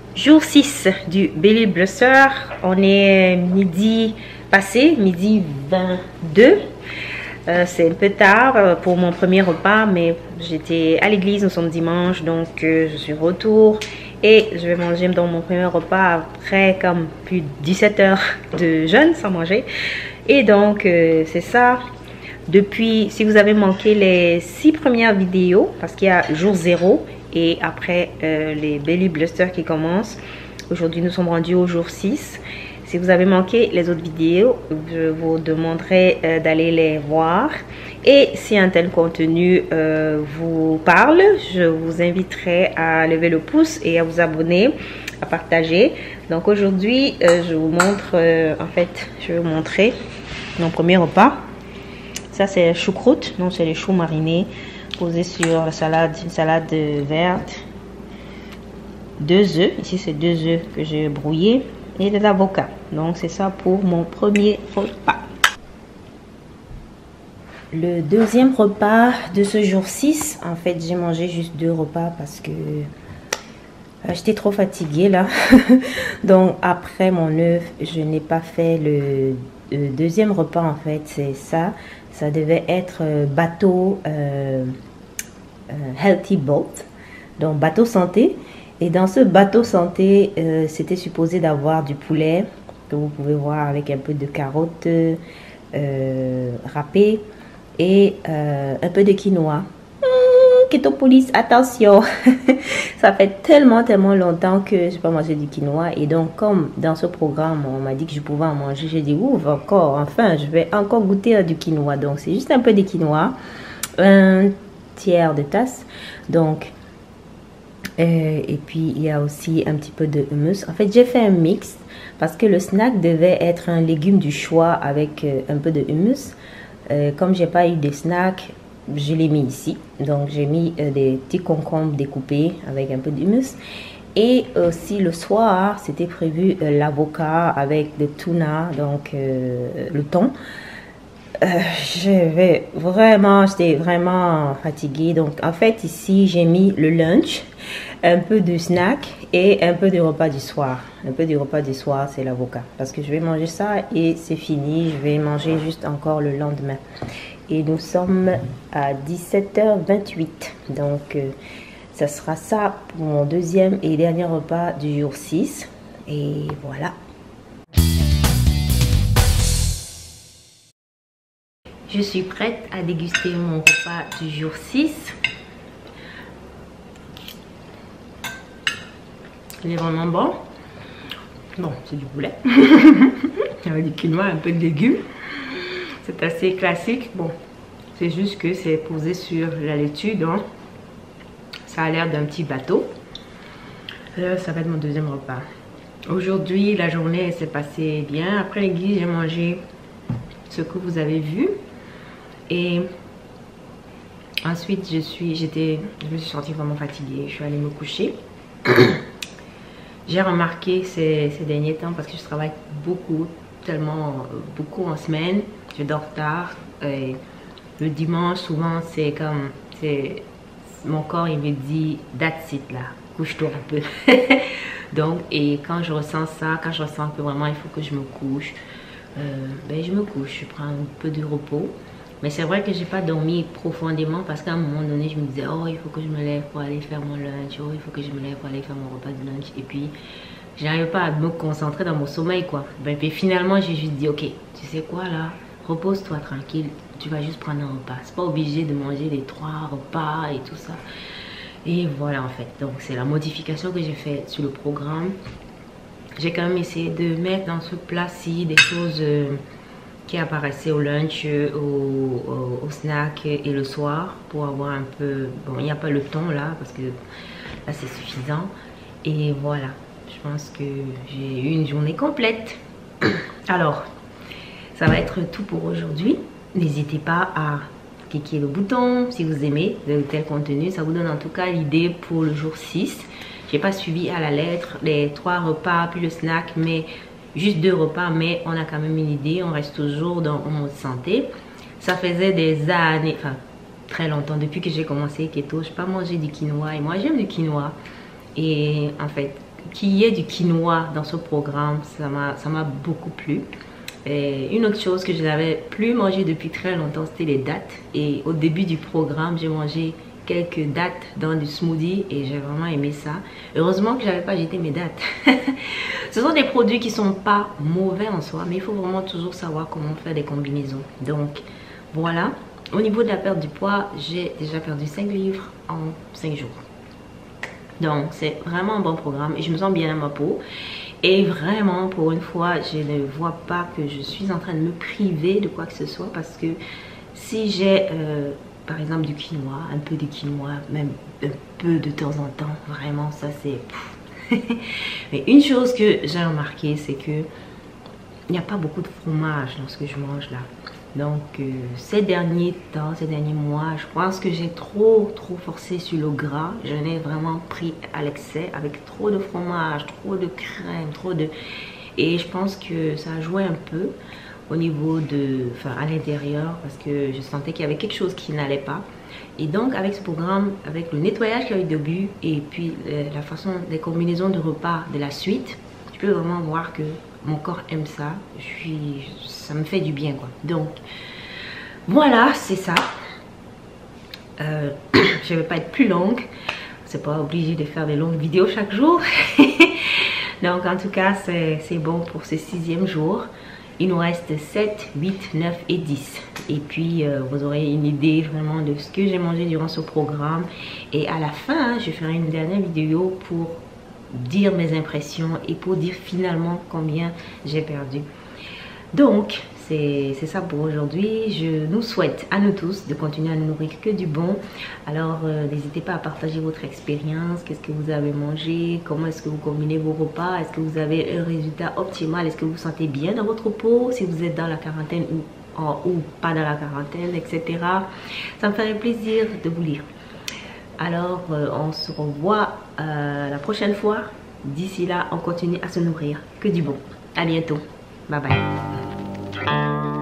Jour 6 du Belly Buster. On est midi passé, midi 22. C'est un peu tard pour mon premier repas, mais j'étais à l'église, nous sommes dimanche, donc je suis retour et je vais manger dans mon premier repas après comme plus de 17 heures de jeûne sans manger. Et donc c'est ça. Depuis, si vous avez manqué les 6 premières vidéos, parce qu'il y a jour 0 et après les Belly Blusters qui commencent. Aujourd'hui, nous sommes rendus au jour 6. Si vous avez manqué les autres vidéos, je vous demanderai d'aller les voir. Et si un tel contenu vous parle, je vous inviterai à lever le pouce et à vous abonner, à partager. Donc aujourd'hui, je vous montre, en fait, je vais vous montrer mon premier repas. Ça, c'est choucroute, donc c'est les choux marinés posés sur la salade, une salade verte. 2 œufs, ici c'est 2 œufs que j'ai brouillés et de l'avocat. Donc c'est ça pour mon premier repas. Le deuxième repas de ce jour 6, en fait j'ai mangé juste 2 repas parce que j'étais trop fatiguée là. Donc après mon œuf, je n'ai pas fait le deuxième repas en fait, c'est ça. Ça devait être bateau Healthy Boat, donc bateau santé. Et dans ce bateau santé, c'était supposé d'avoir du poulet que vous pouvez voir avec un peu de carottes râpées et un peu de quinoa. Keto Police, attention. Ça fait tellement longtemps que je n'ai pas mangé du quinoa. Et donc, comme dans ce programme, on m'a dit que je pouvais en manger, j'ai dit, ouf, enfin, je vais encore goûter du quinoa. Donc, c'est juste un peu de quinoa. Un tiers de tasse. Donc, et puis, il y a aussi un petit peu de hummus. En fait, j'ai fait un mix parce que le snack devait être un légume du choix avec un peu de hummus. Comme j'ai pas eu de snack, je l'ai mis ici. Donc, j'ai mis des petits concombres découpés avec un peu d'hummus. Et aussi, le soir, c'était prévu l'avocat avec le tuna, donc le thon. J'étais vraiment fatiguée. Donc, en fait, ici, j'ai mis le lunch, un peu de snack et un peu de repas du soir. Un peu du repas du soir, c'est l'avocat. Parce que je vais manger ça et c'est fini. Je vais manger juste encore le lendemain. Et nous sommes à 17h28. Donc, ça sera ça pour mon deuxième et dernier repas du jour 6. Et voilà. Je suis prête à déguster mon repas du jour 6. Il est vraiment bon. Bon, c'est du poulet. Avec du quinoa, un peu de légumes. C'est assez classique. Bon, c'est juste que c'est posé sur la laitue. Donc, ça a l'air d'un petit bateau. Ça va être mon deuxième repas. Aujourd'hui, la journée s'est passée bien. Après l'église, j'ai mangé ce que vous avez vu. Et ensuite, je me suis sentie vraiment fatiguée. Je suis allée me coucher. J'ai remarqué ces derniers temps, parce que je travaille beaucoup en semaine. Je dors tard. Et le dimanche, souvent, c'est comme... mon corps, il me dit, that's it là, couche-toi un peu. Donc, et quand je ressens ça, quand je ressens que vraiment il faut que je me couche, ben je me couche, je prends un peu de repos. Mais c'est vrai que j'ai pas dormi profondément parce qu'à un moment donné, je me disais, oh, il faut que je me lève pour aller faire mon lunch, oh, il faut que je me lève pour aller faire mon repas de lunch. Et puis, je n'arrivais pas à me concentrer dans mon sommeil, quoi. Ben, puis finalement, j'ai juste dit, ok, tu sais quoi là, repose-toi tranquille, tu vas juste prendre un repas. C'est pas obligé de manger les 3 repas et tout ça. Et voilà, en fait. Donc, c'est la modification que j'ai faite sur le programme. J'ai quand même essayé de mettre dans ce plat-ci des choses... qui apparaissait au lunch, au snack et le soir pour avoir un peu... Bon, il n'y a pas le thon là parce que là c'est suffisant. Et voilà, je pense que j'ai eu une journée complète. Alors, ça va être tout pour aujourd'hui. N'hésitez pas à cliquer le bouton si vous aimez de tel contenu. Ça vous donne en tout cas l'idée pour le jour 6. J'ai pas suivi à la lettre les 3 repas puis le snack, mais... juste 2 repas, mais on a quand même une idée. On reste toujours dans le mode santé. Ça faisait des années, enfin très longtemps, depuis que j'ai commencé keto, je n'ai pas mangé du quinoa. Et moi, j'aime du quinoa. Et en fait, qu'il y ait du quinoa dans ce programme, ça m'a beaucoup plu. Et une autre chose que je n'avais plus mangé depuis très longtemps, c'était les dattes. Et au début du programme, j'ai mangé quelques dattes dans du smoothie et j'ai vraiment aimé ça. Heureusement que j'avais pas jeté mes dattes. Ce sont des produits qui sont pas mauvais en soi, mais il faut vraiment toujours savoir comment faire des combinaisons. Donc voilà. Au niveau de la perte du poids, j'ai déjà perdu 5 livres en 5 jours. Donc c'est vraiment un bon programme et je me sens bien à ma peau. Et vraiment, pour une fois, je ne vois pas que je suis en train de me priver de quoi que ce soit. Parce que si j'ai, par exemple, du quinoa, un peu de quinoa, même un peu de temps en temps, vraiment, ça c'est... Mais une chose que j'ai remarqué, c'est que il n'y a pas beaucoup de fromage dans ce que je mange là. Donc ces derniers temps, ces derniers mois, je pense que j'ai trop forcé sur le gras. J'en ai vraiment pris à l'excès avec trop de fromage, trop de crème, trop de... Et je pense que ça a joué un peu au niveau de... Enfin à l'intérieur parce que je sentais qu'il y avait quelque chose qui n'allait pas. Et donc avec ce programme, avec le nettoyage qu'il y a eu au début et puis la façon des combinaisons de repas de la suite, je peux vraiment voir que mon corps aime ça. Ça me fait du bien quoi. Donc voilà, c'est ça. Je vais pas être plus longue. C'est pas obligé de faire des longues vidéos chaque jour. Donc en tout cas, c'est bon pour ce 6e jour. Il nous reste 7, 8, 9 et 10. Et puis vous aurez une idée vraiment de ce que j'ai mangé durant ce programme. Et à la fin, je ferai une dernière vidéo pour dire mes impressions et pour dire finalement combien j'ai perdu. Donc c'est ça pour aujourd'hui. Je nous souhaite à nous tous de continuer à nous nourrir que du bon. Alors n'hésitez pas à partager votre expérience. Qu'est-ce que vous avez mangé, comment est-ce que vous combinez vos repas, est-ce que vous avez un résultat optimal, est-ce que vous vous sentez bien dans votre peau, si vous êtes dans la quarantaine ou pas dans la quarantaine, etc. Ça me ferait plaisir de vous lire. Alors on se revoit la prochaine fois. D'ici là, on continue à se nourrir que du bon. À bientôt. Bye bye.